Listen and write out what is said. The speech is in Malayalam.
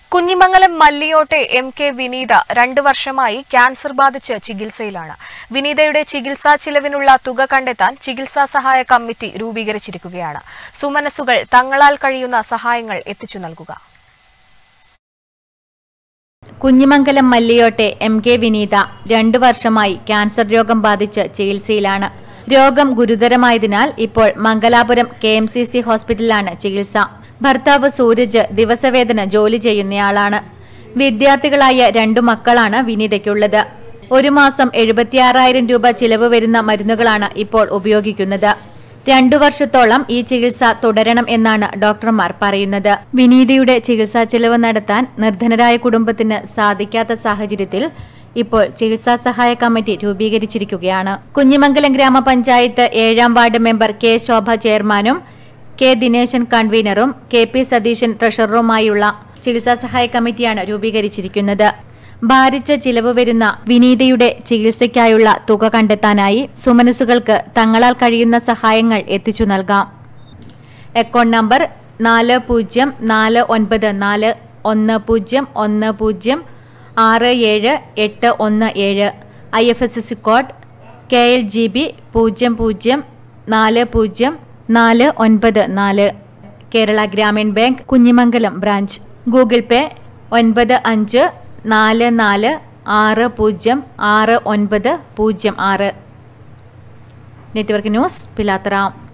കുഞ്ഞിമംഗലം മല്ലിയോട്ടെ എം.കെ. വിനീത 2 വർഷമായി ക്യാൻസർ ബാധിച്ച് ചികിത്സയിലാണ്. വിനീതയുടെ ചികിത്സാ ചിലവിനുള്ള തുക കണ്ടെത്താൻ ചികിത്സാ സഹായ കമ്മിറ്റി രൂപീകരിച്ചിരിക്കുകയാണ്. സുമനസുകൾ തങ്ങളാൽ കഴിയുന്ന സഹായങ്ങൾ എത്തിച്ചു നൽകുക. കുഞ്ഞിമംഗലം മല്ലിയോട്ടെ എം.കെ. വിനീത 2 വർഷമായി ക്യാൻസർ രോഗം ബാധിച്ച് ചികിത്സയിലാണ്. രോഗം ഗുരുതരമായതിനാൽ ഇപ്പോൾ മംഗലാപുരം KMCC ഹോസ്പിറ്റലിലാണ് ചികിത്സ. ഭർത്താവ് സൂരജ് ദിവസവേതന ജോലി ചെയ്യുന്നയാളാണ്. വിദ്യാർത്ഥികളായ 2 മക്കളാണ് വിനീതയ്ക്കുള്ളത്. ഒരു മാസം 76,000 രൂപ ചിലവ് വരുന്ന മരുന്നുകളാണ് ഇപ്പോൾ ഉപയോഗിക്കുന്നത്. 2 വർഷത്തോളം ഈ ചികിത്സ തുടരണം എന്നാണ് ഡോക്ടർമാർ പറയുന്നത്. വിനീതയുടെ ചികിത്സാ ചെലവ് നടത്താൻ നിർധനരായ കുടുംബത്തിന് സാധിക്കാത്ത സാഹചര്യത്തിൽ ഇപ്പോൾ ചികിത്സാ സഹായ കമ്മിറ്റി രൂപീകരിച്ചിരിക്കുകയാണ്. കുഞ്ഞിമംഗലം ഗ്രാമപഞ്ചായത്ത് 7ാം വാർഡ് മെമ്പർ കെ. ശോഭ ചെയർമാനും കെ. ദിനേശൻ കൺവീനറും KP സതീശൻ ട്രഷററുമായുള്ള ചികിത്സാ സഹായ കമ്മിറ്റിയാണ് രൂപീകരിച്ചിരിക്കുന്നത്. ഭാരിച്ച ചിലവ് വരുന്ന വിനീതയുടെ ചികിത്സയ്ക്കായുള്ള തുക കണ്ടെത്താനായി സുമനസുകൾക്ക് തങ്ങളാൽ കഴിയുന്ന സഹായങ്ങൾ എത്തിച്ചു നൽകാം. Account number 409410106717 IFSC code KLGB 0040494 Kerala Gramin bank Kunhimangalam branch. Google Pay 9544606906. Network news Pilathara.